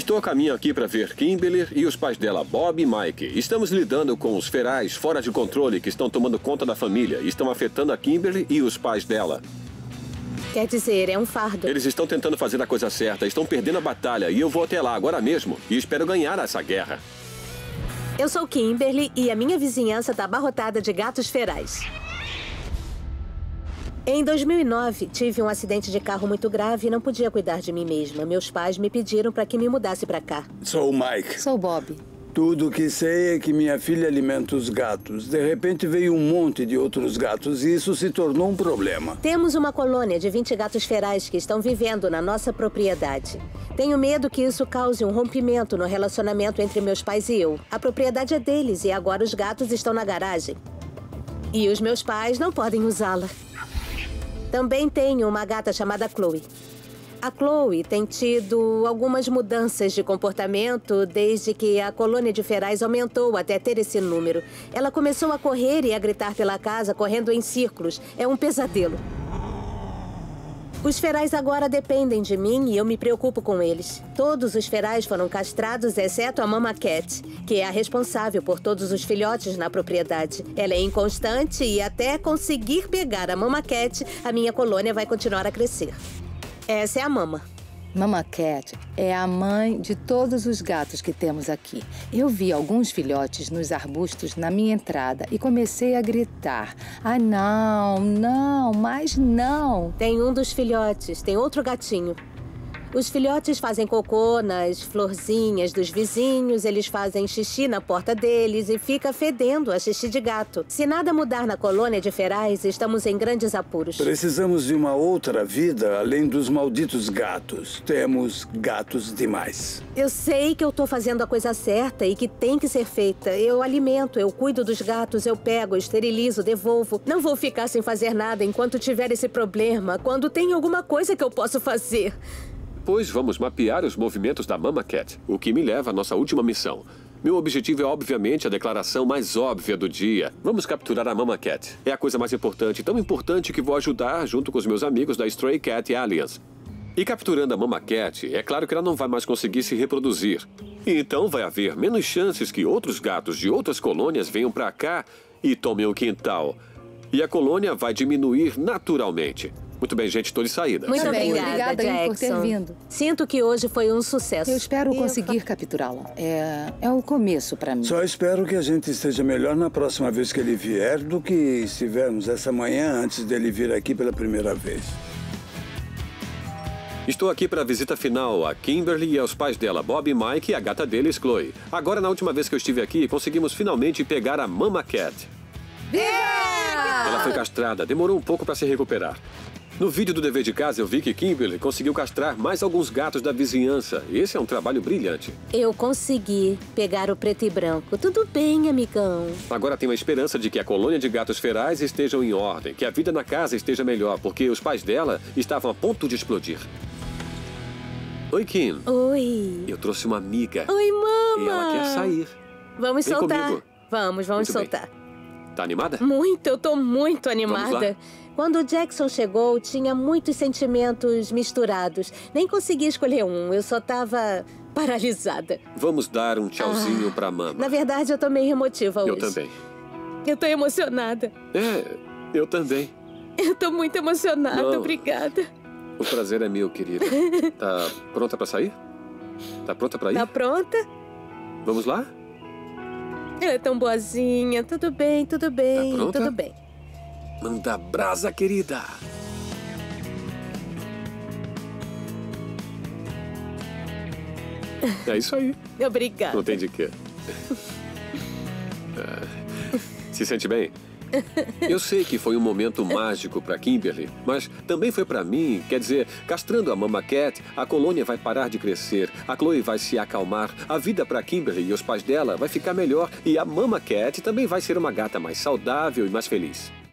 Estou a caminho aqui para ver Kimberly e os pais dela, Bob e Mike. Estamos lidando com os ferais fora de controle que estão tomando conta da família e estão afetando a Kimberly e os pais dela. Quer dizer, é um fardo. Eles estão tentando fazer a coisa certa, estão perdendo a batalha e eu vou até lá agora mesmo e espero ganhar essa guerra. Eu sou Kimberly e a minha vizinhança está abarrotada de gatos ferais. Em 2009, tive um acidente de carro muito grave e não podia cuidar de mim mesma. Meus pais me pediram para que me mudasse para cá. Sou o Mike. Sou o Bob. Tudo que sei é que minha filha alimenta os gatos. De repente veio um monte de outros gatos e isso se tornou um problema. Temos uma colônia de 20 gatos ferais que estão vivendo na nossa propriedade. Tenho medo que isso cause um rompimento no relacionamento entre meus pais e eu. A propriedade é deles e agora os gatos estão na garagem. E os meus pais não podem usá-la. Também tenho uma gata chamada Chloe. A Chloe tem tido algumas mudanças de comportamento desde que a colônia de ferais aumentou até ter esse número. Ela começou a correr e a gritar pela casa, correndo em círculos. É um pesadelo. Os ferais agora dependem de mim e eu me preocupo com eles. Todos os ferais foram castrados, exceto a Mama Cat, que é a responsável por todos os filhotes na propriedade. Ela é inconstante e até conseguir pegar a Mama Cat, a minha colônia vai continuar a crescer. Essa é a Mama. Mama Cat é a mãe de todos os gatos que temos aqui. Eu vi alguns filhotes nos arbustos na minha entrada e comecei a gritar. Ah, não, não, mas não. Tem um dos filhotes, tem outro gatinho. Os filhotes fazem cocô nas florzinhas dos vizinhos, eles fazem xixi na porta deles e fica fedendo a xixi de gato. Se nada mudar na colônia de ferais, estamos em grandes apuros. Precisamos de uma outra vida além dos malditos gatos. Temos gatos demais. Eu sei que eu tô fazendo a coisa certa e que tem que ser feita. Eu alimento, eu cuido dos gatos, eu pego, esterilizo, devolvo. Não vou ficar sem fazer nada enquanto tiver esse problema, quando tem alguma coisa que eu posso fazer. Pois vamos mapear os movimentos da Mama Cat, o que me leva à nossa última missão. Meu objetivo é, obviamente, a declaração mais óbvia do dia. Vamos capturar a Mama Cat. É a coisa mais importante, tão importante que vou ajudar junto com os meus amigos da Stray Cat Alliance. E capturando a Mama Cat, é claro que ela não vai mais conseguir se reproduzir. Então vai haver menos chances que outros gatos de outras colônias venham pra cá e tomem o quintal. E a colônia vai diminuir naturalmente. Muito bem, gente, estou de saída. Muito obrigada, Obrigada Jackson. por ter vindo. Sinto que hoje foi um sucesso. Eu espero conseguir capturá-la. É o começo para mim. Só espero que a gente esteja melhor na próxima vez que ele vier do que estivermos essa manhã antes dele vir aqui pela primeira vez. Estou aqui para a visita final a Kimberly e aos pais dela, Bob e Mike, e a gata deles, Chloe. Agora, na última vez que eu estive aqui, conseguimos finalmente pegar a Mama Cat. Ela foi castrada, demorou um pouco para se recuperar. No vídeo do dever de casa, eu vi que Kimberly conseguiu castrar mais alguns gatos da vizinhança. Esse é um trabalho brilhante. Eu consegui pegar o preto e branco. Tudo bem, amigão. Agora tenho a esperança de que a colônia de gatos ferais estejam em ordem, que a vida na casa esteja melhor, porque os pais dela estavam a ponto de explodir. Oi, Kim. Oi. Eu trouxe uma amiga. Oi, mama. E ela quer sair. Vamos Vem soltar. comigo. Vamos Muito bem. soltar. Tá animada? Muito, eu tô muito Vamos lá. animada. Quando o Jackson chegou, tinha muitos sentimentos misturados. Nem consegui escolher um, eu só tava paralisada. Vamos dar um tchauzinho pra Mama. Na verdade, eu tô meio emotiva hoje. Eu também. Eu tô emocionada. Eu também. Eu tô muito emocionada, Não. obrigada. O prazer é meu, querida. Tá pronta pra sair? Tá pronta pra ir? Tá pronta? Vamos lá? Ela é tão boazinha. Tudo bem, tudo bem, Tá pronta? tudo bem. Manda brasa, querida. É isso aí. Obrigada. Não tem de quê. Se sente bem? Eu sei que foi um momento mágico para Kimberly, mas também foi para mim. Quer dizer, castrando a Mama Cat, a colônia vai parar de crescer, a Chloe vai se acalmar, a vida para Kimberly e os pais dela vai ficar melhor e a Mama Cat também vai ser uma gata mais saudável e mais feliz.